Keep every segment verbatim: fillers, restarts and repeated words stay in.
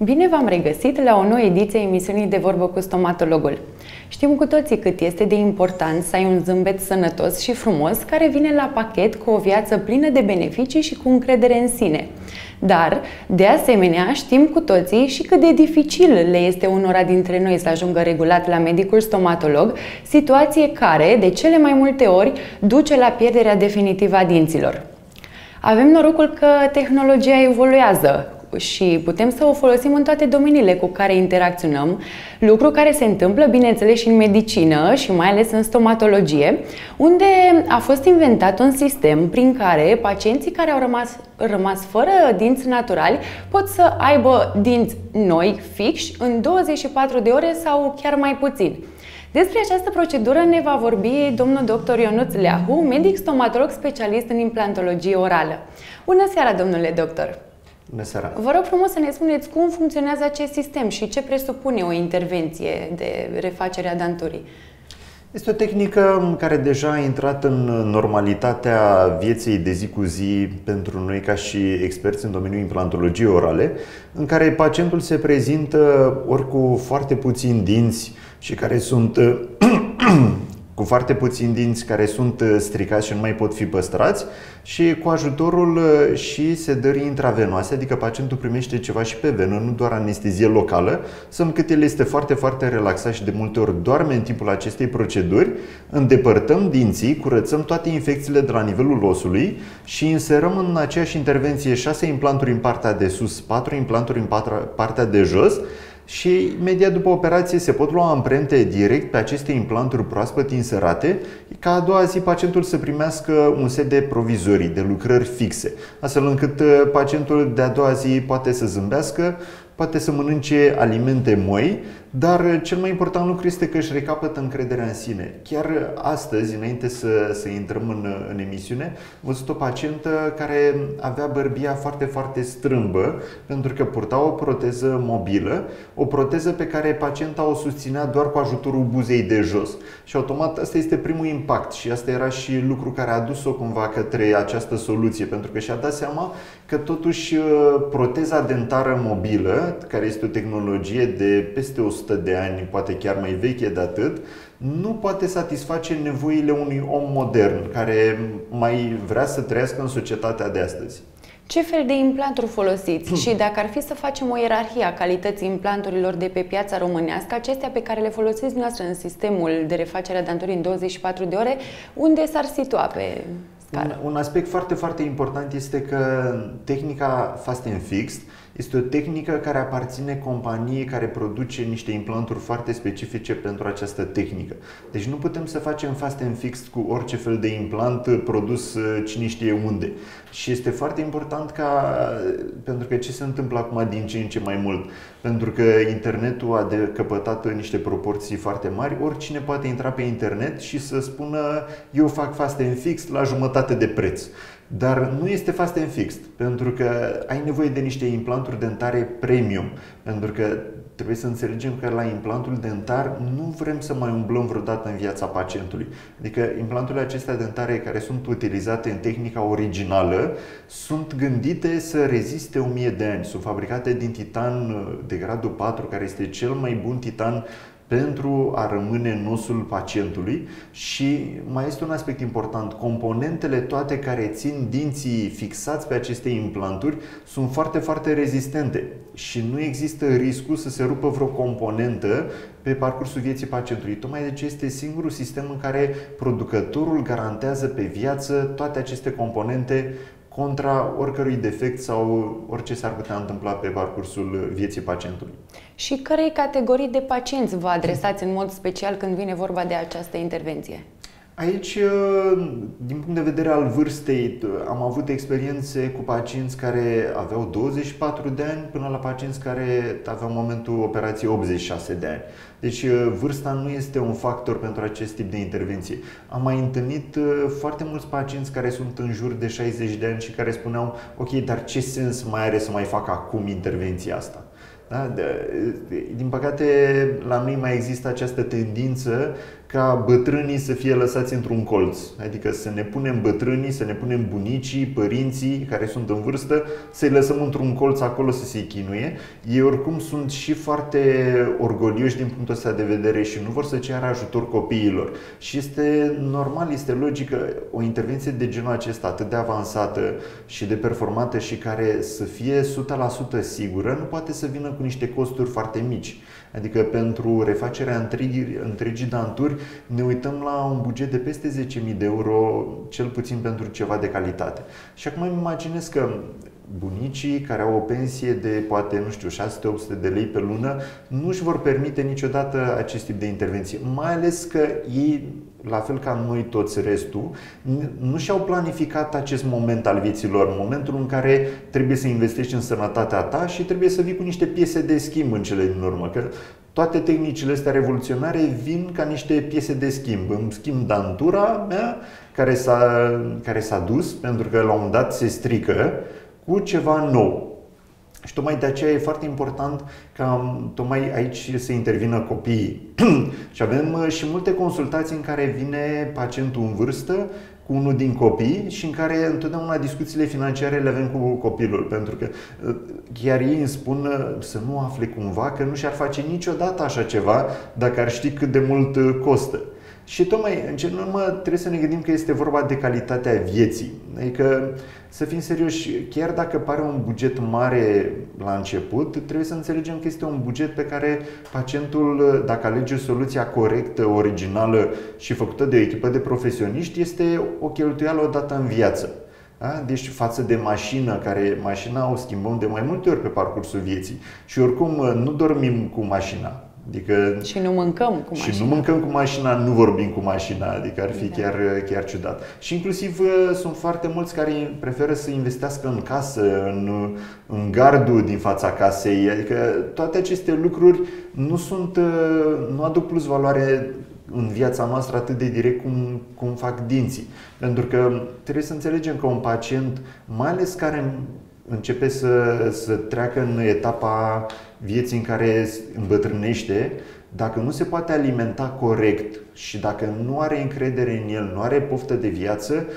Bine v-am regăsit la o nouă ediție a emisiunii De Vorbă cu Stomatologul. Știm cu toții cât este de important să ai un zâmbet sănătos și frumos care vine la pachet cu o viață plină de beneficii și cu încredere în sine. Dar, de asemenea, știm cu toții și cât de dificil le este unora dintre noi să ajungă regulat la medicul stomatolog, situație care, de cele mai multe ori, duce la pierderea definitivă a dinților. Avem norocul că tehnologia evoluează și putem să o folosim în toate domeniile cu care interacționăm, lucru care se întâmplă, bineînțeles, și în medicină și mai ales în stomatologie, unde a fost inventat un sistem prin care pacienții care au rămas, rămas fără dinți naturali pot să aibă dinți noi, fixi, în douăzeci și patru de ore sau chiar mai puțin. Despre această procedură ne va vorbi domnul doctor Ionuț Leahu, medic stomatolog specialist în implantologie orală. Bună seara, domnule doctor! Bună seara! Vă rog frumos să ne spuneți cum funcționează acest sistem și ce presupune o intervenție de refacere a danturii. Este o tehnică care deja a intrat în normalitatea vieții de zi cu zi pentru noi ca și experți în domeniul implantologiei orale, în care pacientul se prezintă ori cu foarte puțini dinți și care sunt cu foarte puțini dinți care sunt stricați și nu mai pot fi păstrați și cu ajutorul și sedării intravenoase, adică pacientul primește ceva și pe venă, nu doar anestezie locală, semn cât el este foarte, foarte relaxat și de multe ori doarme în timpul acestei proceduri, îndepărtăm dinții, curățăm toate infecțiile de la nivelul osului și inserăm în aceeași intervenție șase implanturi în partea de sus, patru implanturi în partea de jos, și imediat după operație se pot lua amprente direct pe aceste implanturi proaspăt inserate, ca a doua zi pacientul să primească un set de provizorii, de lucrări fixe, astfel încât pacientul de a doua zi poate să zâmbească, poate să mănânce alimente moi, dar cel mai important lucru este că își recapătă încrederea în sine. Chiar astăzi, înainte să, să intrăm în, în emisiune, am văzut o pacientă care avea bărbia foarte, foarte strâmbă, pentru că purta o proteză mobilă, o proteză pe care pacienta o susținea doar cu ajutorul buzei de jos. Și automat asta este primul impact și asta era și lucru care a dus-o cumva către această soluție, pentru că și-a dat seama că totuși proteza dentară mobilă, care este o tehnologie de peste o sută de ani, poate chiar mai veche de atât, nu poate satisface nevoile unui om modern care mai vrea să trăiască în societatea de astăzi. Ce fel de implanturi folosiți? Și dacă ar fi să facem o ierarhie a calității implanturilor de pe piața românească, acestea pe care le folosiți noastră în sistemul de refacere a danturii în douăzeci și patru de ore, unde s-ar situa pe scară? Un, un aspect foarte, foarte important este că tehnica Fast and Fixed este o tehnică care aparține companiei care produce niște implanturi foarte specifice pentru această tehnică. Deci nu putem să facem Fast and Fixed cu orice fel de implant produs cine știe unde. Și este foarte important ca, pentru că ce se întâmplă acum din ce în ce mai mult? Pentru că internetul a decăpătat niște proporții foarte mari, oricine poate intra pe internet și să spună eu fac Fast and Fixed la jumătate de preț. Dar nu este Fast and Fixed, pentru că ai nevoie de niște implanturi dentare premium, pentru că trebuie să înțelegem că la implantul dentar nu vrem să mai umblăm vreodată în viața pacientului. Adică implanturile acestea dentare care sunt utilizate în tehnica originală sunt gândite să reziste o mie de ani. Sunt fabricate din titan de gradul patru, care este cel mai bun titan pentru a rămâne în osul pacientului. Și mai este un aspect important, componentele toate care țin dinții fixați pe aceste implanturi sunt foarte, foarte rezistente și nu există riscul să se rupă vreo componentă pe parcursul vieții pacientului. Tocmai de ce este singurul sistem în care producătorul garantează pe viață toate aceste componente contra oricărui defect sau orice s-ar putea întâmpla pe parcursul vieții pacientului. Și cărei categorii de pacienți vă adresați în mod special când vine vorba de această intervenție? Aici, din punct de vedere al vârstei, am avut experiențe cu pacienți care aveau douăzeci și patru de ani până la pacienți care aveau în momentul operației optzeci și șase de ani. Deci vârsta nu este un factor pentru acest tip de intervenție. Am mai întâlnit foarte mulți pacienți care sunt în jur de șaizeci de ani și care spuneau ok, dar ce sens mai are să mai fac acum intervenția asta? Da? De, din păcate, la noi mai există această tendință ca bătrânii să fie lăsați într-un colț. Adică să ne punem bătrânii, să ne punem bunicii, părinții care sunt în vârstă, să-i lăsăm într-un colț acolo să se chinuie. Ei oricum sunt și foarte orgolioși din punctul ăsta de vedere și nu vor să ceară ajutor copiilor. Și este normal, este logică, o intervenție de genul acesta atât de avansată și de performantă și care să fie o sută la sută sigură, nu poate să vină cu niște costuri foarte mici. Adică pentru refacerea întregii, întregii danturi ne uităm la un buget de peste zece mii de euro, cel puțin pentru ceva de calitate. Și acum îmi imaginez că bunicii care au o pensie de poate, nu știu, șase sute opt sute de lei pe lună nu își vor permite niciodată acest tip de intervenție. Mai ales că ei, la fel ca noi toți restul, nu și-au planificat acest moment al vieții lor, momentul în care trebuie să investești în sănătatea ta și trebuie să vii cu niște piese de schimb în cele din urmă. Că toate tehnicile astea revoluționare vin ca niște piese de schimb. Îmi schimb dantura mea care s-a, care s-a dus pentru că la un moment dat se strică cu ceva nou. Și tocmai de aceea e foarte important ca tocmai aici să intervină copiii. Și avem și multe consultații în care vine pacientul în vârstă cu unul din copii și în care întotdeauna discuțiile financiare le avem cu copilul. Pentru că chiar ei îmi spun să nu afle cumva că nu și-ar face niciodată așa ceva dacă ar ști cât de mult costă. Și tocmai, în cel urmă, trebuie să ne gândim că este vorba de calitatea vieții. Adică, să fim serioși, chiar dacă pare un buget mare la început, trebuie să înțelegem că este un buget pe care pacientul, dacă alege soluția corectă, originală și făcută de o echipă de profesioniști, este o cheltuială odată în viață. Da? Deci față de mașină, care mașina o schimbăm de mai multe ori pe parcursul vieții și oricum nu dormim cu mașina. Adică, și nu mâncăm cu mașina. Și nu mâncăm cu mașina, nu vorbim cu mașina, adică ar fi chiar, chiar ciudat. Și inclusiv sunt foarte mulți care preferă să investească în casă, în, în gardul din fața casei, adică toate aceste lucruri nu sunt, nu aduc plus valoare în viața noastră atât de direct cum, cum fac dinții. Pentru că trebuie să înțelegem că un pacient, mai ales care începe să, să treacă în etapa vieții în care îmbătrânește, dacă nu se poate alimenta corect și dacă nu are încredere în el, nu are poftă de viață,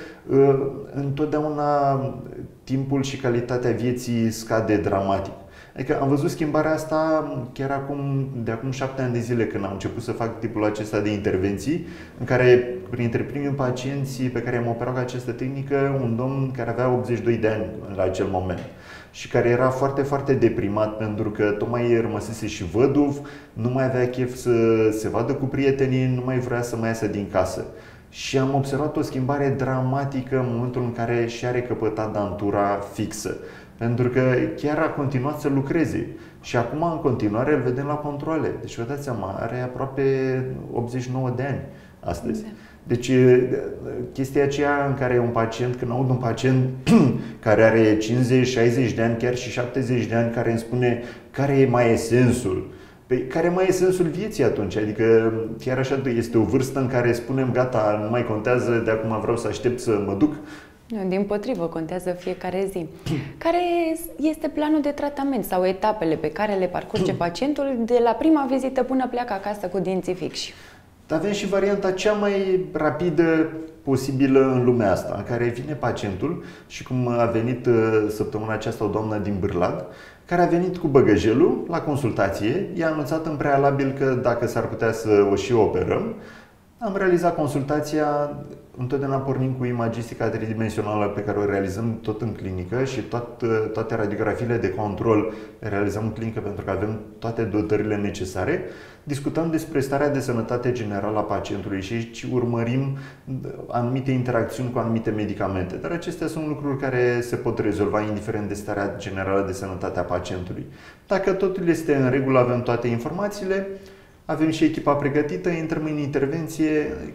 întotdeauna timpul și calitatea vieții scade dramatic. Adică am văzut schimbarea asta chiar acum, de acum șapte ani de zile, când am început să fac tipul acesta de intervenții, în care, printre primii pacienți pe care am operat cu această tehnică, un domn care avea optzeci și doi de ani la acel moment și care era foarte, foarte deprimat pentru că tocmai rămăsese și văduv, nu mai avea chef să se vadă cu prietenii, nu mai vrea să mai iasă din casă. Și am observat o schimbare dramatică în momentul în care și-a recăpătat dantura fixă. Pentru că chiar a continuat să lucreze. Și acum, în continuare, îl vedem la controale. Deci, vă dați seama, are aproape optzeci și nouă de ani astăzi. Deci, chestia aceea în care un pacient, când aud un pacient care are cincizeci, șaizeci de ani, chiar și șaptezeci de ani, care îmi spune care mai e sensul? Păi, care mai e sensul vieții atunci? Adică, chiar așa, este o vârstă în care spunem, gata, nu mai contează, de acum vreau să aștept să mă duc. Dimpotrivă, contează fiecare zi. Care este planul de tratament sau etapele pe care le parcurge pacientul de la prima vizită până pleacă acasă cu dinții fixi? Avem și varianta cea mai rapidă posibilă în lumea asta, în care vine pacientul și cum a venit săptămâna aceasta o doamnă din Bârlad, care a venit cu băgăjelul la consultație, i-a anunțat în prealabil că dacă s-ar putea să o și operăm. Am realizat consultația, întotdeauna pornim cu imagistica tridimensională pe care o realizăm tot în clinică și toate, toate radiografiile de control realizăm în clinică pentru că avem toate dotările necesare. Discutăm despre starea de sănătate generală a pacientului și aici urmărim anumite interacțiuni cu anumite medicamente. Dar acestea sunt lucruri care se pot rezolva indiferent de starea generală de sănătate a pacientului. Dacă totul este în regulă, avem toate informațiile, avem și echipa pregătită, intrăm în intervenție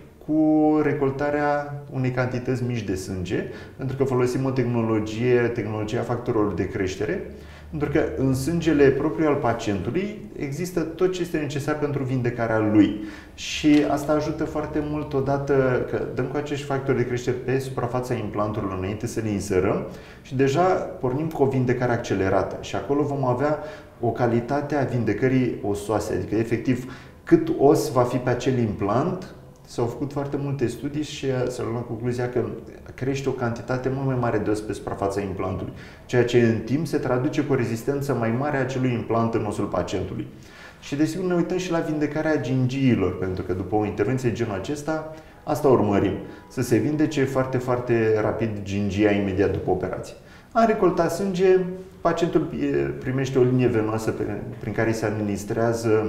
cu recoltarea unei cantități mici de sânge, pentru că folosim o tehnologie, tehnologia factorilor de creștere, pentru că în sângele propriu al pacientului există tot ce este necesar pentru vindecarea lui. Și asta ajută foarte mult odată că dăm cu acești factori de creștere pe suprafața implantului înainte să le inserăm și deja pornim cu o vindecare accelerată. Și acolo vom avea o calitate a vindecării osoase, adică efectiv cât os va fi pe acel implant. S-au făcut foarte multe studii și s-a luat concluzia că crește o cantitate mult mai mare de os pe suprafața implantului, ceea ce în timp se traduce cu o rezistență mai mare a acelui implant în osul pacientului. Și desigur ne uităm și la vindecarea gingiilor, pentru că după o intervenție de genul acesta, asta urmărim, să se vindece foarte, foarte rapid gingia imediat după operație. Am recoltat sânge, pacientul primește o linie venoasă prin care se administrează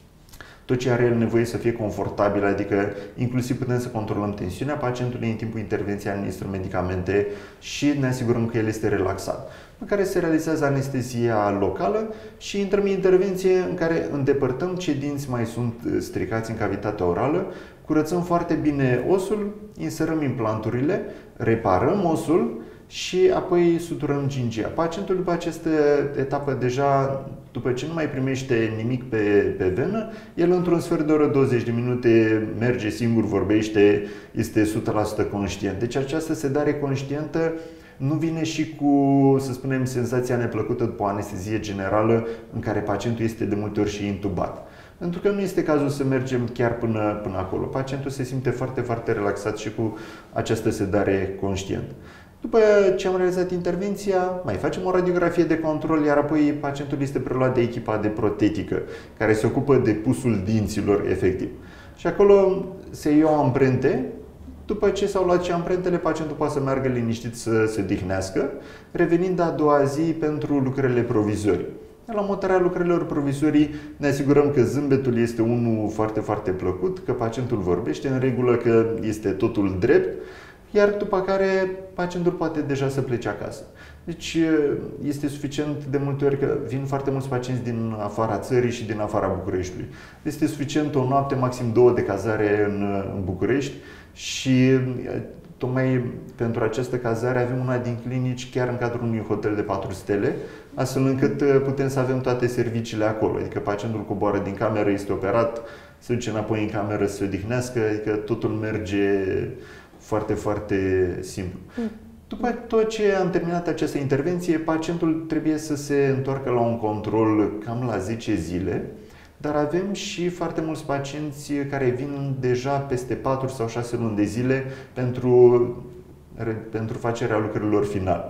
tot ce are el nevoie să fie confortabil, adică inclusiv putem să controlăm tensiunea pacientului în timpul intervenției, administrăm medicamente și ne asigurăm că el este relaxat. În care se realizează anestezia locală și intrăm în intervenție în care îndepărtăm ce dinți mai sunt stricați în cavitatea orală, curățăm foarte bine osul, inserăm implanturile, reparăm osul și apoi suturăm gingia. Pacientul după această etapă deja, după ce nu mai primește nimic pe, pe venă, el într-un sfert de oră, douăzeci de minute, merge singur, vorbește, este o sută la sută conștient. Deci această sedare conștientă nu vine și cu, să spunem, senzația neplăcută după o anestezie generală în care pacientul este de multe ori și intubat. Pentru că nu este cazul să mergem chiar până, până acolo. Pacientul se simte foarte, foarte relaxat și cu această sedare conștientă. După ce am realizat intervenția, mai facem o radiografie de control, iar apoi pacientul este preluat de echipa de protetică, care se ocupă de pusul dinților, efectiv. Și acolo se iau amprente. După ce s-au luat și amprentele, pacientul poate să meargă liniștit să se odihnească, revenind a doua zi pentru lucrările provizorii. La montarea lucrărilor provizorii ne asigurăm că zâmbetul este unul foarte, foarte plăcut, că pacientul vorbește în regulă, că este totul drept, iar după care pacientul poate deja să plece acasă. Deci este suficient de multe ori că vin foarte mulți pacienți din afara țării și din afara Bucureștiului. Este suficient o noapte, maxim două de cazare în, în București și tocmai pentru această cazare avem una din clinici chiar în cadrul unui hotel de patru stele, astfel încât putem să avem toate serviciile acolo. Adică pacientul coboară din cameră, este operat, se duce înapoi în cameră să se odihnească, adică totul merge foarte, foarte simplu. Mm. După tot ce am terminat această intervenție, pacientul trebuie să se întoarcă la un control cam la zece zile, dar avem și foarte mulți pacienți care vin deja peste patru sau șase luni de zile pentru, pentru facerea lucrărilor finale.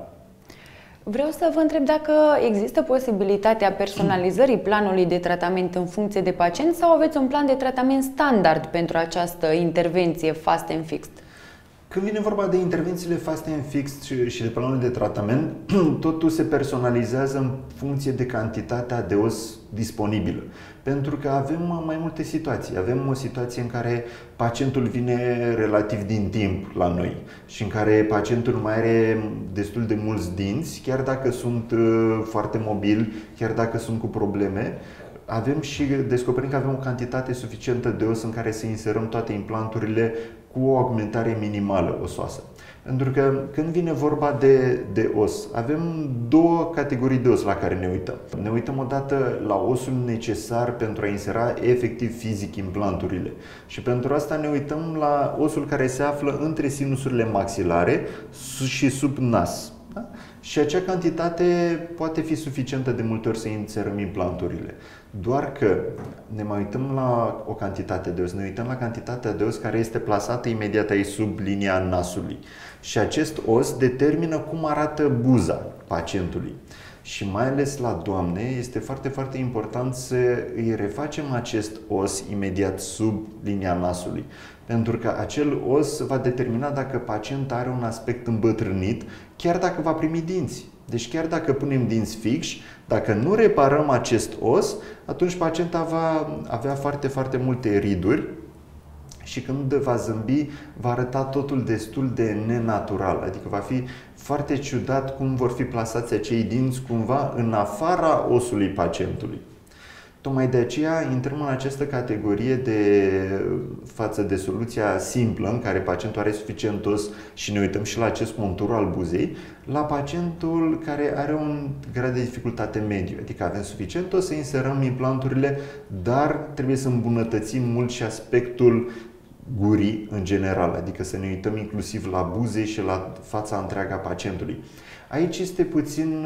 Vreau să vă întreb dacă există posibilitatea personalizării planului de tratament în funcție de pacient sau aveți un plan de tratament standard pentru această intervenție Fast and Fixed? Când vine vorba de intervențiile Fast and Fixed și de planul de tratament, totul se personalizează în funcție de cantitatea de os disponibilă. Pentru că avem mai multe situații. Avem o situație în care pacientul vine relativ din timp la noi și în care pacientul mai are destul de mulți dinți, chiar dacă sunt foarte mobili, chiar dacă sunt cu probleme. Avem și descoperim că avem o cantitate suficientă de os în care să inserăm toate implanturile cu o augmentare minimală osoasă. Pentru că când vine vorba de, de os, avem două categorii de os la care ne uităm. Ne uităm odată la osul necesar pentru a insera efectiv fizic implanturile. Și pentru asta ne uităm la osul care se află între sinusurile maxilare și sub nas. Da? Și acea cantitate poate fi suficientă de multe ori să inserăm implanturile. Doar că ne mai uităm la o cantitate de os, ne uităm la cantitatea de os care este plasată imediat aici sub linia nasului. Și acest os determină cum arată buza pacientului. Și mai ales la doamne este foarte, foarte important să îi refacem acest os imediat sub linia nasului. Pentru că acel os va determina dacă pacientul are un aspect îmbătrânit, chiar dacă va primi dinți. Deci chiar dacă punem dinți fixi, dacă nu reparăm acest os, atunci pacienta va avea foarte, foarte multe riduri și când va zâmbi, va arăta totul destul de nenatural. Adică va fi foarte ciudat cum vor fi plasați acei dinți cumva în afara osului pacientului. Tocmai de aceea intrăm în această categorie de față de soluția simplă în care pacientul are suficient os și ne uităm și la acest contur al buzei, la pacientul care are un grad de dificultate mediu. Adică avem suficient os să inserăm implanturile, dar trebuie să îmbunătățim mult și aspectul gurii în general, adică să ne uităm inclusiv la buze și la fața întreagă a pacientului. Aici este puțin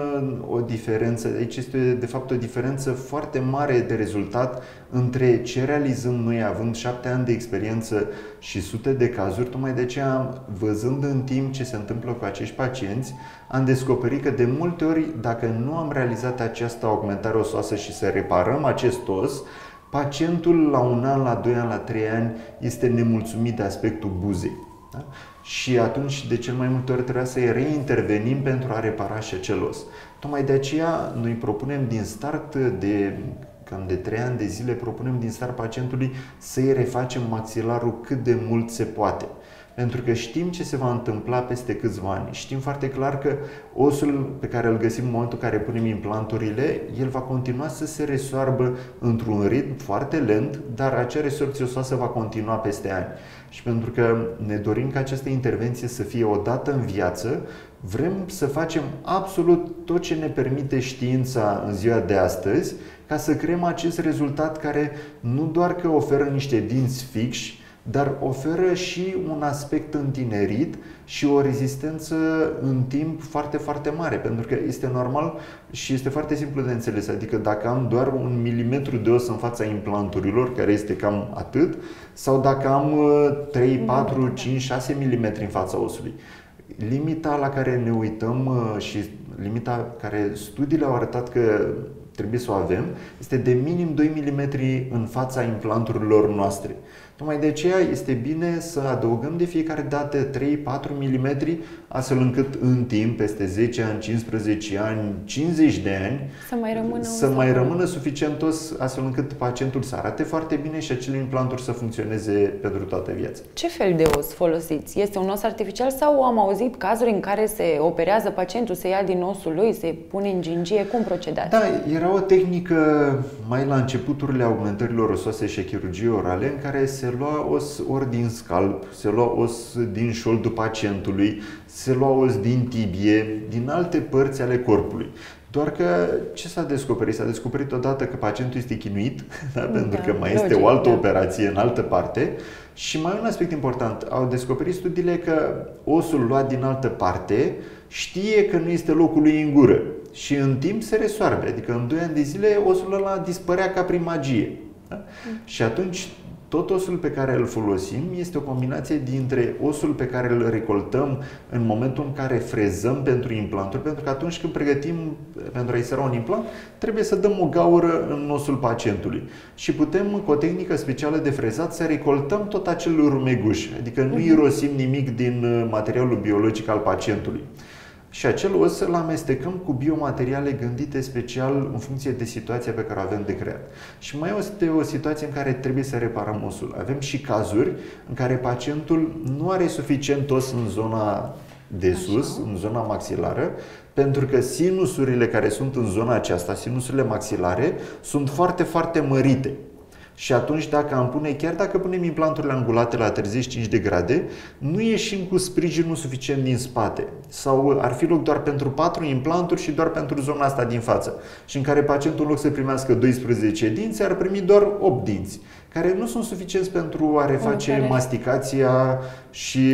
o diferență, aici este de fapt o diferență foarte mare de rezultat între ce realizăm noi având șapte ani de experiență și sute de cazuri. Tocmai de aceea, văzând în timp ce se întâmplă cu acești pacienți, am descoperit că de multe ori, dacă nu am realizat această augmentare osoasă și să reparăm acest os, pacientul la un an, la doi ani, la trei ani este nemulțumit de aspectul buzei. Da? Și atunci, de cel mai multe ori, trebuie să reintervenim pentru a repara și acel os. Tocmai de aceea, noi propunem din start, de cam de trei ani de zile, propunem din start pacientului să-i refacem maxilarul cât de mult se poate. Pentru că știm ce se va întâmpla peste câțiva ani. Știm foarte clar că osul pe care îl găsim în momentul în care punem implanturile, el va continua să se resoarbă într-un ritm foarte lent, dar acea resorpție osoasă va continua peste ani. Și pentru că ne dorim ca această intervenție să fie o dată în viață, vrem să facem absolut tot ce ne permite știința în ziua de astăzi, ca să creăm acest rezultat care nu doar că oferă niște dinți fixi, dar oferă și un aspect întinerit și o rezistență în timp foarte, foarte mare. Pentru că este normal și este foarte simplu de înțeles. Adică dacă am doar un milimetru de os în fața implanturilor, care este cam atât, sau dacă am trei, patru, cinci, șase milimetri în fața osului. Limita la care ne uităm și limita care studiile au arătat că trebuie să o avem este de minim doi milimetri în fața implanturilor noastre. Tocmai de aceea este bine să adăugăm de fiecare dată trei patru milimetri, astfel încât în timp, peste zece ani, cincisprezece ani, cincizeci de ani, să mai rămână, să mai rămână suficient os, astfel încât pacientul să arate foarte bine și acele implanturi să funcționeze pentru toată viața. Ce fel de os folosiți? Este un os artificial sau am auzit cazuri în care se operează pacientul, se ia din osul lui, se pune în gingie? Cum procedați? Da, era o tehnică mai la începuturile augmentărilor osoase și chirurgiei orale, în care se lua os ori din scalp, se lua os din șoldul pacientului, se lua os din tibie, din alte părți ale corpului. Doar că ce s-a descoperit? S-a descoperit odată că pacientul este chinuit, da, pentru da, că mai logic, este o altă da. operație în altă parte. Și mai un aspect important, au descoperit studiile că osul luat din altă parte știe că nu este locul lui în gură și în timp se resoarbe, adică în doi ani de zile osul ăla dispărea ca prin magie. Da? Mm. Și atunci tot osul pe care îl folosim este o combinație dintre osul pe care îl recoltăm în momentul în care frezăm pentru implanturi, pentru că atunci când pregătim pentru a insera un implant, trebuie să dăm o gaură în osul pacientului. Și putem, cu o tehnică specială de frezat, să recoltăm tot acel rumeguș, adică nu irosim nimic din materialul biologic al pacientului. Și acel os îl amestecăm cu biomateriale gândite special în funcție de situația pe care o avem de creat. Și mai este o situație în care trebuie să reparăm osul. Avem și cazuri în care pacientul nu are suficient os în zona de sus, Așa. în zona maxilară, pentru că sinusurile care sunt în zona aceasta, sinusurile maxilare, sunt foarte, foarte mărite. Și atunci dacă am pune, chiar dacă punem implanturile angulate la treizeci și cinci de grade, nu ieșim cu sprijinul suficient din spate. Sau ar fi loc doar pentru patru implanturi și doar pentru zona asta din față. Și în care pacientul, în loc să primească doisprezece dinți, ar primi doar opt dinți, care nu sunt suficienți pentru a reface care... masticația și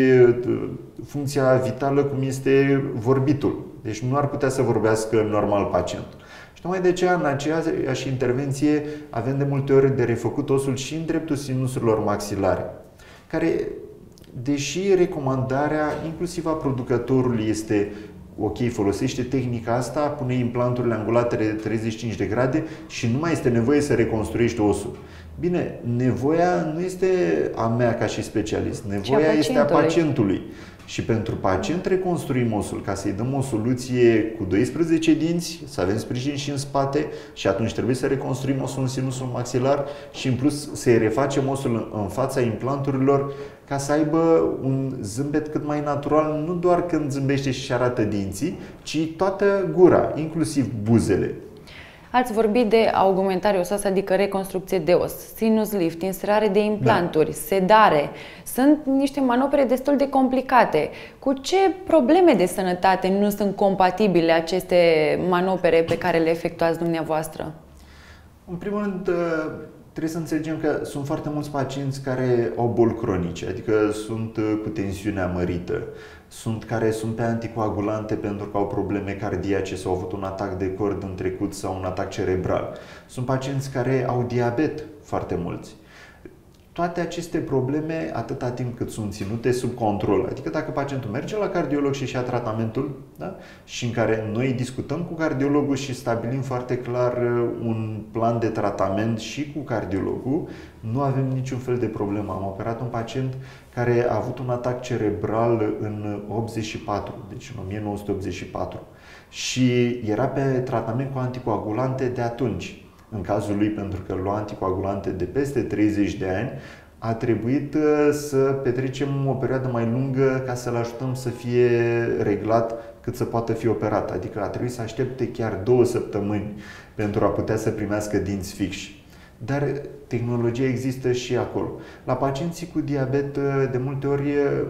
funcția vitală cum este vorbitul. Deci nu ar putea să vorbească normal pacientul. Tocmai de aceea, în aceeași intervenție, avem de multe ori de refăcut osul și în dreptul sinusurilor maxilare, care, deși recomandarea, inclusiv a producătorului, este ok, folosește tehnica asta, pune implanturile angulate de treizeci și cinci de grade și nu mai este nevoie să reconstruiești osul. Bine, nevoia nu este a mea ca și specialist, nevoia este a pacientului. Și pentru pacient reconstruim osul ca să-i dăm o soluție cu doisprezece dinți, să avem sprijin și în spate și atunci trebuie să reconstruim osul în sinusul maxilar și în plus să-i refacem osul în fața implanturilor ca să aibă un zâmbet cât mai natural, nu doar când zâmbește și arată dinții, ci toată gura, inclusiv buzele. Ați vorbit de augmentare osoasă, adică reconstrucție de os, sinus lift, inserare de implanturi, da. sedare. Sunt niște manopere destul de complicate. Cu ce probleme de sănătate nu sunt compatibile aceste manopere pe care le efectuați dumneavoastră? În primul rând, trebuie să înțelegem că sunt foarte mulți pacienți care au boli cronice, adică sunt cu tensiunea mărită, sunt care sunt pe anticoagulante pentru că au probleme cardiace sau au avut un atac de cord în trecut sau un atac cerebral. Sunt pacienți care au diabet, foarte mulți. Toate aceste probleme, atâta timp cât sunt ținute sub control, adică dacă pacientul merge la cardiolog și își ia tratamentul, da? Și în care noi discutăm cu cardiologul și stabilim foarte clar un plan de tratament și cu cardiologul, nu avem niciun fel de problemă. Am operat un pacient care a avut un atac cerebral în optzeci și patru, deci în o mie nouă sute optzeci și patru, și era pe tratament cu anticoagulante de atunci. În cazul lui, pentru că lua anticoagulante de peste treizeci de ani, a trebuit să petrecem o perioadă mai lungă ca să-l ajutăm să fie reglat cât să poată fi operat. Adică a trebuit să aștepte chiar două săptămâni pentru a putea să primească dinți fixi. Dar tehnologia există și acolo. La pacienții cu diabet, de multe ori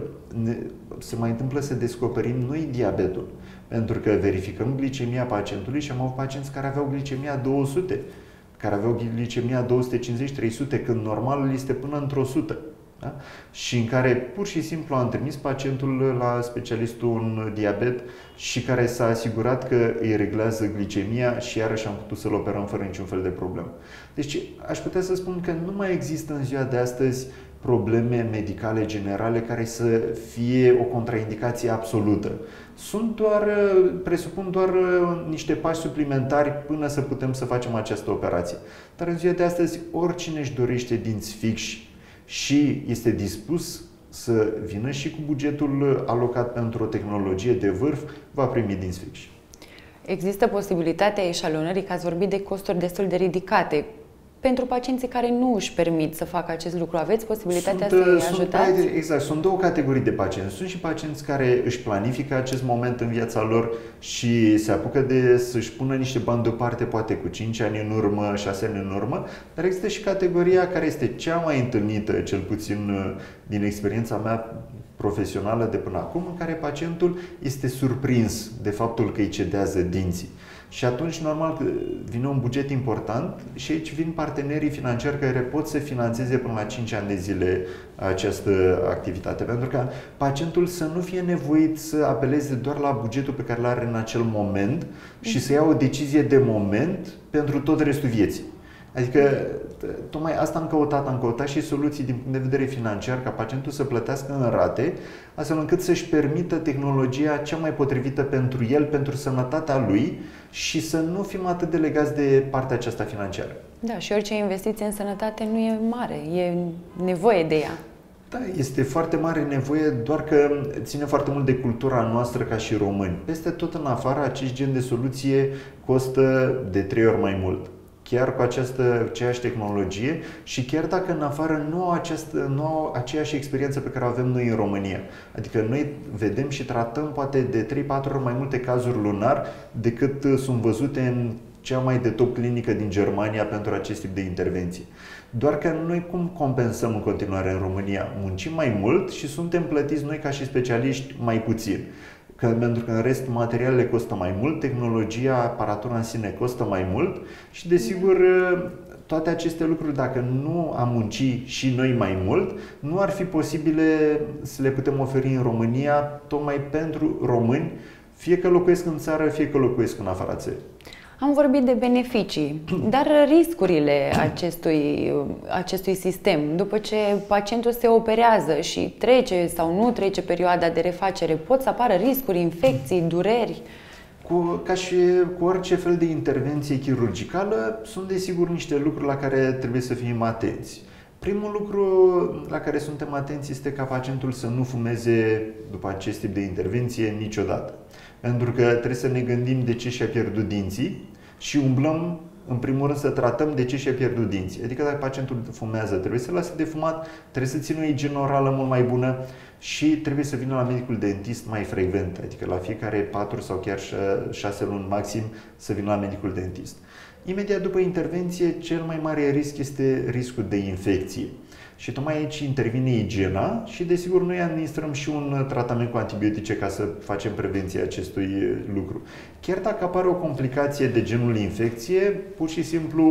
se mai întâmplă să descoperim noi diabetul. Pentru că verificăm glicemia pacientului și am avut pacienți care aveau glicemia două sute, care aveau glicemia două sute cincizeci trei sute, când normalul este până într-o sută. Da? Și în care pur și simplu am trimis pacientul la specialistul în diabet și care s-a asigurat că îi reglează glicemia și iarăși am putut să-l operăm fără niciun fel de problemă. Deci aș putea să spun că nu mai există în ziua de astăzi probleme medicale generale care să fie o contraindicație absolută. Sunt doar, presupun doar niște pași suplimentari până să putem să facem această operație. Dar în ziua de astăzi, oricine își dorește dinți fixi și este dispus să vină și cu bugetul alocat pentru o tehnologie de vârf, va primi dinți fixi. Există posibilitatea eșalonării, că ați vorbit de costuri destul de ridicate. Pentru pacienții care nu își permit să facă acest lucru, aveți posibilitatea sunt, să-i sunt, ajutați? Exact, sunt două categorii de pacienți. Sunt și pacienți care își planifică acest moment în viața lor și se apucă de să-și pună niște bani deoparte, poate cu cinci ani în urmă, șase ani în urmă, dar există și categoria care este cea mai întâlnită, cel puțin din experiența mea profesională de până acum, în care pacientul este surprins de faptul că îi cedează dinții. Și atunci, normal, vine un buget important și aici vin partenerii financiari care pot să finanțeze până la cinci ani de zile această activitate. Pentru că pacientul să nu fie nevoit să apeleze doar la bugetul pe care îl are în acel moment și să ia o decizie de moment pentru tot restul vieții. Adică, tocmai asta am căutat, am căutat și soluții din punct de vedere financiar, ca pacientul să plătească în rate, astfel încât să-și permită tehnologia cea mai potrivită pentru el, pentru sănătatea lui și să nu fim atât de legați de partea aceasta financiară. Da, și orice investiție în sănătate nu e mare, e nevoie de ea. Da, este foarte mare nevoie, doar că ține foarte mult de cultura noastră ca și români. Peste tot în afară, acest gen de soluție costă de trei ori mai mult. Chiar cu această, aceeași tehnologie și chiar dacă în afară nu au, această, nu au aceeași experiență pe care o avem noi în România. Adică noi vedem și tratăm poate de trei patru ori mai multe cazuri lunar decât sunt văzute în cea mai de top clinică din Germania pentru acest tip de intervenții. Doar că noi cum compensăm în continuare în România? Muncim mai mult și suntem plătiți noi ca și specialiști mai puțin. Că, pentru că în rest materialele costă mai mult, tehnologia, aparatura în sine costă mai mult și desigur toate aceste lucruri, dacă nu am munci și noi mai mult, nu ar fi posibile să le putem oferi în România, tocmai pentru români, fie că locuiesc în țară, fie că locuiesc în afara țării. Am vorbit de beneficii, dar riscurile acestui, acestui sistem, după ce pacientul se operează și trece sau nu trece perioada de refacere, pot să apară riscuri, infecții, dureri? Cu, ca și cu orice fel de intervenție chirurgicală, sunt desigur niște lucruri la care trebuie să fim atenți. Primul lucru la care suntem atenți este ca pacientul să nu fumeze după acest tip de intervenție niciodată. Pentru că trebuie să ne gândim de ce și-a pierdut dinții și umblăm, în primul rând, să tratăm de ce și-a pierdut dinții. Adică dacă pacientul fumează, trebuie să lase de fumat, trebuie să țină o igienă orală mult mai bună și trebuie să vină la medicul dentist mai frecvent, adică la fiecare patru sau chiar șase luni maxim să vină la medicul dentist. Imediat după intervenție, cel mai mare risc este riscul de infecție. Și tocmai aici intervine igiena și desigur noi administrăm și un tratament cu antibiotice ca să facem prevenția acestui lucru. Chiar dacă apare o complicație de genul infecție, pur și simplu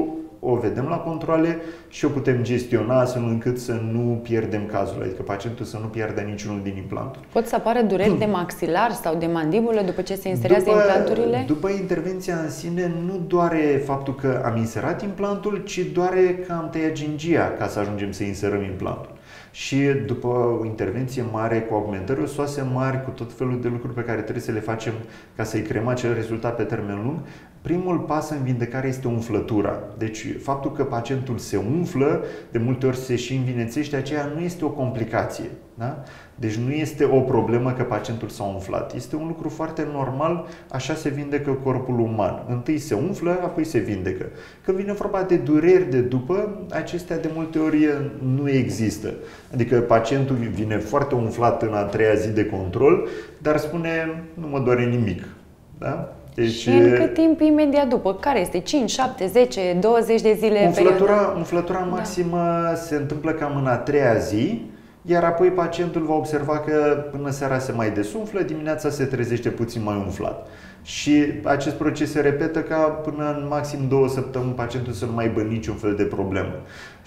o vedem la controale și o putem gestiona astfel încât să nu pierdem cazul, adică pacientul să nu pierdă niciunul din implanturi. Pot să apară dureri de maxilar sau de mandibulă după ce se inserează după, implanturile? După intervenția în sine, nu doare faptul că am inserat implantul, ci doare că am tăiat gingia ca să ajungem să inserăm implantul. Și după o intervenție mare cu augmentări osoase mari, cu tot felul de lucruri pe care trebuie să le facem ca să-i creăm acel rezultat pe termen lung, primul pas în vindecare este umflătura. Deci faptul că pacientul se umflă, de multe ori se și învinețește, aceea nu este o complicație. Da? Deci nu este o problemă că pacientul s-a umflat. Este un lucru foarte normal, așa se vindecă corpul uman. Întâi se umflă, apoi se vindecă. Când vine vorba de dureri de după, acestea de multe ori nu există. Adică pacientul vine foarte umflat în a treia zi de control, dar spune, nu mă doare nimic. Da? Deci, și în cât timp imediat după? Care este? cinci, șapte, zece, douăzeci de zile? Umflătura, umflătura maximă da. se întâmplă cam în a treia zi, iar apoi pacientul va observa că până seara se mai desumflă, dimineața se trezește puțin mai umflat. Și acest proces se repetă ca până în maxim două săptămâni pacientul să nu mai aibă niciun fel de problemă.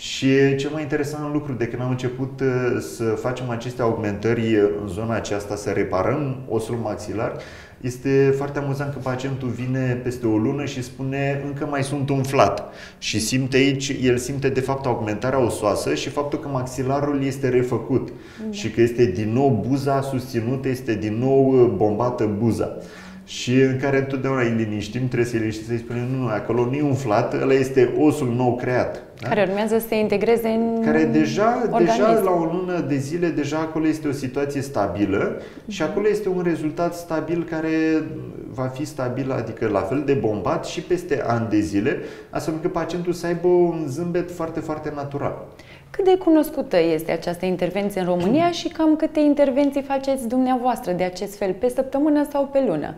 Și cel mai interesant lucru de când am început să facem aceste augmentări în zona aceasta, să reparăm osul maxilar, este foarte amuzant că pacientul vine peste o lună și spune încă mai sunt umflat. Și simte aici, el simte de fapt augmentarea osoasă și faptul că maxilarul este refăcut. Da. Și că este din nou buza susținută, este din nou bombată buza. Și în care întotdeauna îi liniștim, trebuie să-i liniștim, să-i spunem, nu, nu, acolo nu e umflat, ăla este osul nou creat. Da? Care urmează să se integreze în Care deja, organism. deja la o lună de zile, deja acolo este o situație stabilă și acolo este un rezultat stabil care va fi stabil, adică la fel de bombat și peste ani de zile, astfel încât pacientul să aibă un zâmbet foarte, foarte natural. Cât de cunoscută este această intervenție în România și cam câte intervenții faceți dumneavoastră de acest fel, pe săptămână sau pe lună?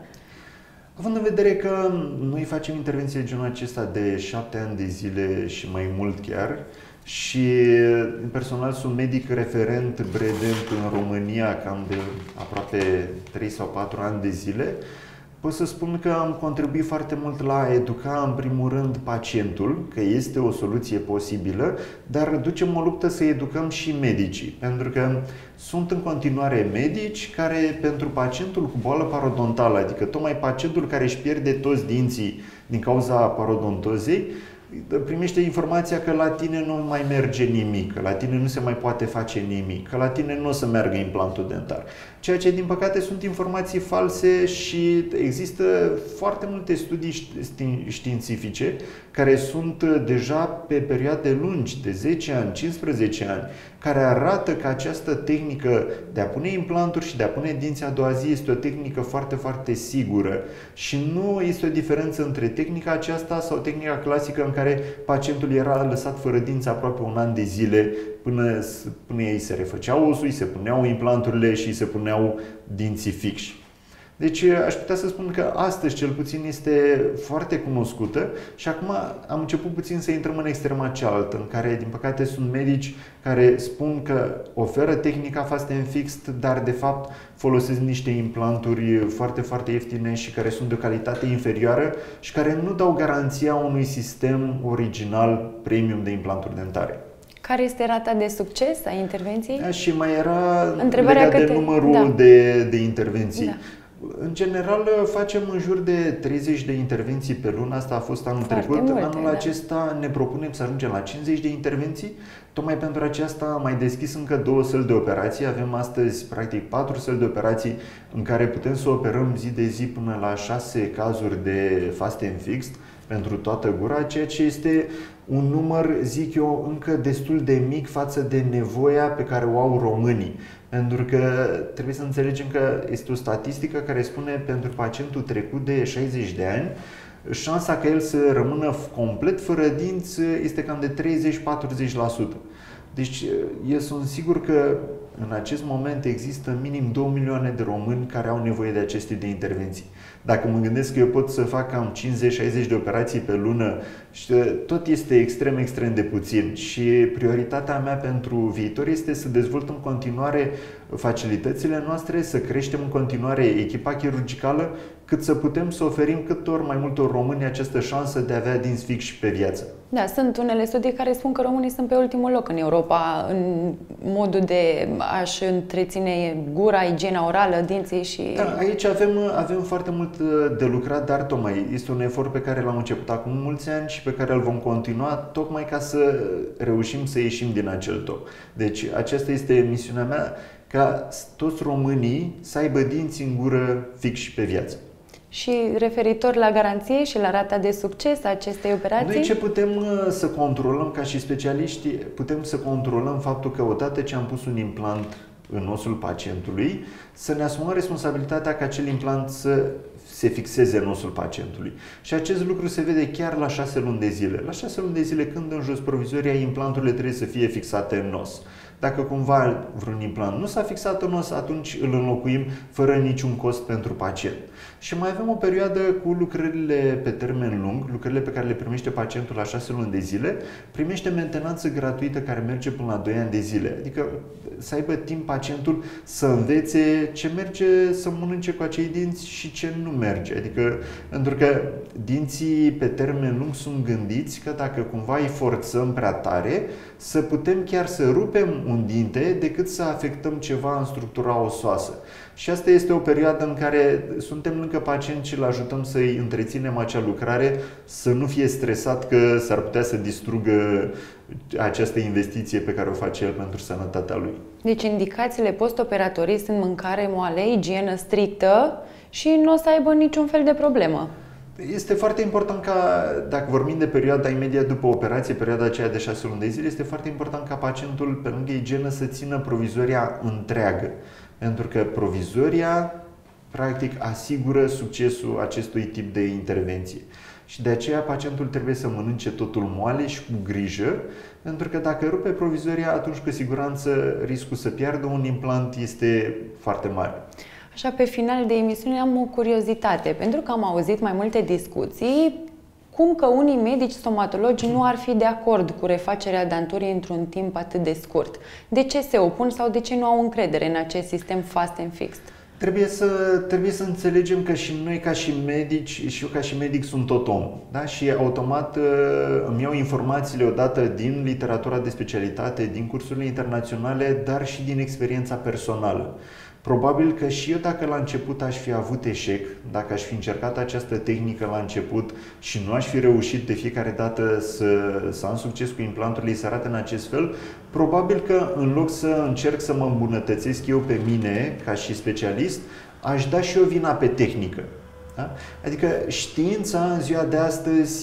Având în vedere că noi facem intervenții de genul acesta de șapte ani de zile și mai mult chiar și personal sunt medic referent Bredent în România cam de aproape trei sau patru ani de zile, pot să spun că am contribuit foarte mult la a educa în primul rând pacientul, că este o soluție posibilă, dar ducem o luptă să educăm și medicii, pentru că sunt în continuare medici care pentru pacientul cu boală parodontală, adică tocmai pacientul care își pierde toți dinții din cauza parodontozei, primește informația că la tine nu mai merge nimic, că la tine nu se mai poate face nimic, că la tine nu o să meargă implantul dentar. Ceea ce, din păcate, sunt informații false și există foarte multe studii științifice care sunt deja pe perioade lungi, de zece ani, cincisprezece ani, care arată că această tehnică de a pune implanturi și de a pune dinți a doua zi este o tehnică foarte, foarte sigură și nu este o diferență între tehnica aceasta sau tehnica clasică în care pacientul era lăsat fără dinți aproape un an de zile până, până ei se refăceau osul, îi se puneau implanturile și îi se puneau dinții fixi. Deci aș putea să spun că astăzi cel puțin este foarte cunoscută și acum am început puțin să intrăm în extrema cealaltă, în care din păcate sunt medici care spun că oferă tehnica Fast and Fixed, dar de fapt folosesc niște implanturi foarte, foarte ieftine și care sunt de o calitate inferioară și care nu dau garanția unui sistem original premium de implanturi dentare. Care este rata de succes a intervenției? Da, și mai era Întrebarea legat de câte... numărul da. de, de intervenții. Da. În general facem în jur de treizeci de intervenții pe lună, asta a fost anul Foarte trecut. multe, anul da. acesta ne propunem să ajungem la cincizeci de intervenții. Tocmai pentru aceasta am mai deschis încă două săli de operații. Avem astăzi practic patru săli de operații în care putem să operăm zi de zi până la șase cazuri de Fast and Fixed pentru toată gura, ceea ce este un număr, zic eu, încă destul de mic față de nevoia pe care o au românii. Pentru că trebuie să înțelegem că este o statistică care spune pentru pacientul trecut de șaizeci de ani, șansa ca el să rămână complet fără dinți este cam de treizeci-patruzeci la sută. Deci eu sunt sigur că în acest moment există minim două milioane de români care au nevoie de aceste de intervenții. Dacă mă gândesc că eu pot să fac cam cincizeci-șaizeci de operații pe lună, tot este extrem, extrem de puțin. Și prioritatea mea pentru viitor este să dezvolt în continuare facilitățile noastre, să creștem în continuare echipa chirurgicală, cât să putem să oferim cât ori mai multor români această șansă de a avea dinți fixi pe viață. Da, sunt unele studii care spun că românii sunt pe ultimul loc în Europa în modul de a-și întreține gura, igiena orală, dinții și... Da, aici avem, avem foarte mult de lucrat, dar tocmai este un efort pe care l-am început acum mulți ani și pe care îl vom continua tocmai ca să reușim să ieșim din acel top. Deci aceasta este misiunea mea, ca toți românii să aibă dinți în gură fix și pe viață. Și referitor la garanție și la rata de succes a acestei operații? Noi ce putem să controlăm ca și specialiști, putem să controlăm faptul că odată ce am pus un implant în osul pacientului, să ne asumăm responsabilitatea ca acel implant să se fixeze în osul pacientului. Și acest lucru se vede chiar la șase luni de zile. La șase luni de zile, când în jos provizoria, implanturile trebuie să fie fixate în os. Dacă cumva vreun implant nu s-a fixat în os, atunci îl înlocuim fără niciun cost pentru pacient. Și mai avem o perioadă cu lucrările pe termen lung, lucrările pe care le primește pacientul la șase luni de zile, primește mentenanță gratuită care merge până la doi ani de zile. Adică să aibă timp pacientul să învețe ce merge să mănânce cu acei dinți și ce nu merge. Adică, pentru că dinții pe termen lung sunt gândiți că dacă cumva îi forțăm prea tare, să putem chiar să rupem un dinte decât să afectăm ceva în structura osoasă. Și asta este o perioadă în care suntem lângă pacient și îl ajutăm să-i întreținem acea lucrare, să nu fie stresat că s-ar putea să distrugă această investiție pe care o face el pentru sănătatea lui. Deci indicațiile postoperatorii sunt mâncare moale, igienă strictă și nu o să aibă niciun fel de problemă. Este foarte important ca, dacă vorbim de perioada imediat după operație, perioada aceea de șase luni de zile, este foarte important ca pacientul, pe lângă igienă, să țină provizoria întreagă. Pentru că provizoria, practic, asigură succesul acestui tip de intervenție. Și de aceea pacientul trebuie să mănânce totul moale și cu grijă, pentru că dacă rupe provizoria, atunci cu siguranță riscul să piardă un implant este foarte mare. Așa, pe final de emisiune am o curiozitate, pentru că am auzit mai multe discuții cum că unii medici stomatologi nu ar fi de acord cu refacerea danturii într-un timp atât de scurt. De ce se opun sau de ce nu au încredere în acest sistem fast and fixed? Trebuie să, trebuie să înțelegem că și noi ca și medici, și eu ca și medic sunt tot om. Da? Și automat îmi iau informațiile odată din literatura de specialitate, din cursurile internaționale, dar și din experiența personală. Probabil că și eu, dacă la început aș fi avut eșec, dacă aș fi încercat această tehnică la început și nu aș fi reușit de fiecare dată să, să am succes cu implanturile, să arate în acest fel, probabil că în loc să încerc să mă îmbunătățesc eu pe mine, ca și specialist, aș da și eu vina pe tehnică. Da? Adică știința în ziua de astăzi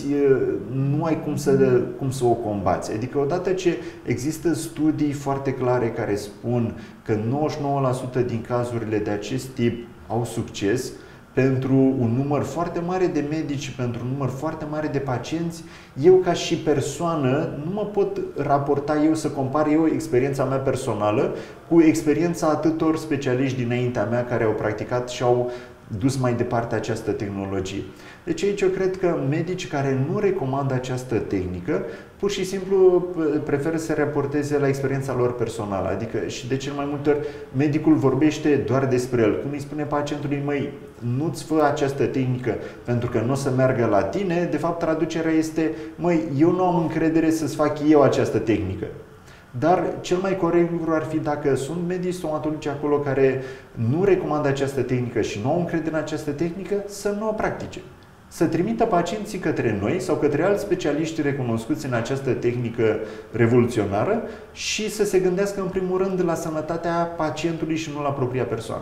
nu ai cum să, cum să o combați. Adică odată ce există studii foarte clare care spun că nouăzeci și nouă la sută din cazurile de acest tip au succes, pentru un număr foarte mare de medici, pentru un număr foarte mare de pacienți, eu ca și persoană nu mă pot raporta eu să compar eu experiența mea personală cu experiența atâtor specialiști dinaintea mea care au practicat și au dus mai departe această tehnologie. Deci aici eu cred că medici care nu recomandă această tehnică, pur și simplu preferă să raporteze la experiența lor personală. Adică și de cel mai multe ori medicul vorbește doar despre el. Când îi spune pacientului, măi, nu-ți fă această tehnică pentru că nu o să meargă la tine, de fapt traducerea este, măi, eu nu am încredere să-ți fac eu această tehnică. Dar cel mai corect lucru ar fi, dacă sunt medici stomatologi acolo care nu recomandă această tehnică și nu au încredere în această tehnică, să nu o practice. Să trimită pacienții către noi sau către alți specialiști recunoscuți în această tehnică revoluționară și să se gândească în primul rând la sănătatea pacientului și nu la propria persoană.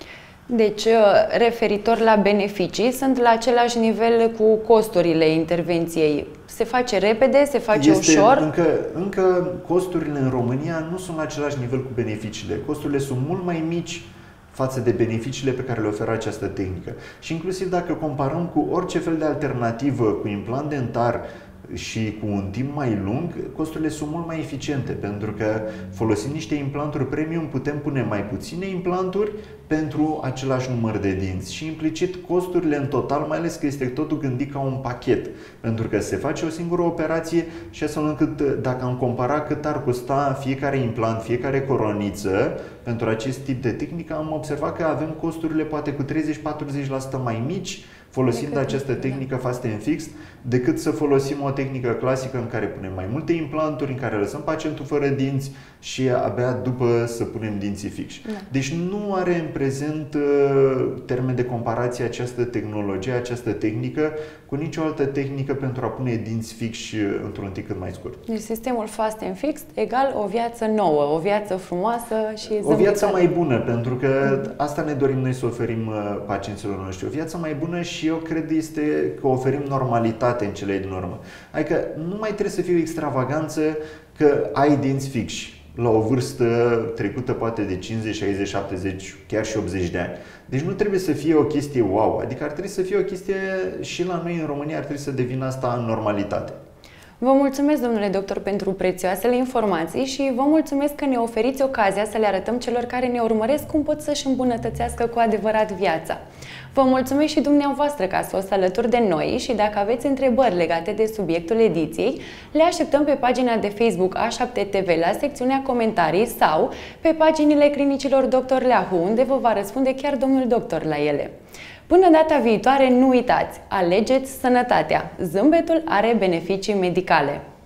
Deci, referitor la beneficii, sunt la același nivel cu costurile intervenției. Se face repede, se face este ușor? Încă, încă costurile în România nu sunt la același nivel cu beneficiile. Costurile sunt mult mai mici față de beneficiile pe care le oferă această tehnică. Și inclusiv dacă comparăm cu orice fel de alternativă, cu implant dentar și cu un timp mai lung, costurile sunt mult mai eficiente, pentru că folosind niște implanturi premium putem pune mai puține implanturi pentru același număr de dinți și implicit costurile în total, mai ales că este totul gândit ca un pachet, pentru că se face o singură operație și astfel încât, dacă am comparat cât ar costa fiecare implant, fiecare coroniță pentru acest tip de tehnică, am observat că avem costurile poate cu treizeci-patruzeci la sută mai mici folosind decât această tehnică Fast and Fixed, decât să folosim o tehnică clasică în care punem mai multe implanturi, în care lăsăm pacientul fără dinți și abia după să punem dinții fixi. Da. Deci nu are în prezent termen de comparație această tehnologie, această tehnică cu nicio altă tehnică pentru a pune dinți fixi într-un timp cât mai scurt. Deci sistemul Fast and Fixed egal o viață nouă, o viață frumoasă și zâmbitoare. O viață mai bună, pentru că asta ne dorim noi să oferim pacienților noștri. O viață mai bună și eu cred este că oferim normalitate în cele din urmă. Adică nu mai trebuie să fie o extravaganță că ai dinți fixi la o vârstă trecută poate de cincizeci, șaizeci, șaptezeci, chiar și optzeci de ani. Deci nu trebuie să fie o chestie wow, adică ar trebui să fie o chestie și la noi în România ar trebui să devină asta în normalitate. Vă mulțumesc, domnule doctor, pentru prețioasele informații și vă mulțumesc că ne oferiți ocazia să le arătăm celor care ne urmăresc cum pot să-și îmbunătățească cu adevărat viața. Vă mulțumesc și dumneavoastră că ați fost alături de noi și dacă aveți întrebări legate de subiectul ediției, le așteptăm pe pagina de Facebook A șapte T V la secțiunea comentarii sau pe paginile clinicilor doctor Leahu, unde vă va răspunde chiar domnul doctor la ele. Până data viitoare, nu uitați, alegeți sănătatea. Zâmbetul are beneficii medicale.